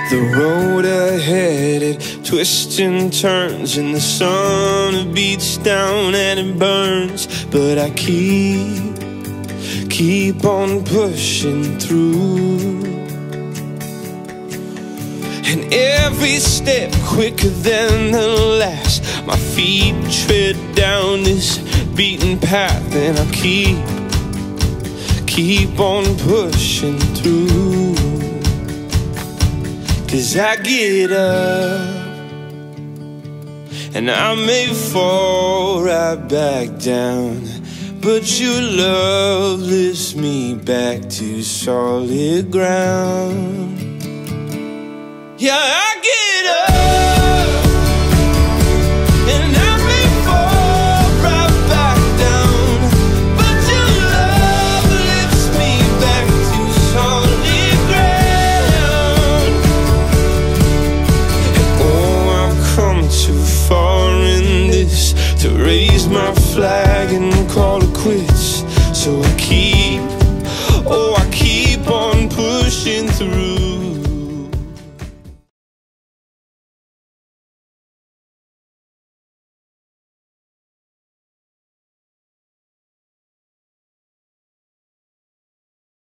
The road ahead, it twists and turns, and the sun beats down and it burns. But I keep on pushing through. And every step quicker than the last, my feet tread down this beaten path. And I keep on pushing through. 'Cause I get up and I may fall right back down, but your love lifts me back to solid ground. Yeah, I get up and I may fall right back down, but your love lifts me back to solid ground. And oh, I've come too far in this to raise my flag and call it quits. So I keep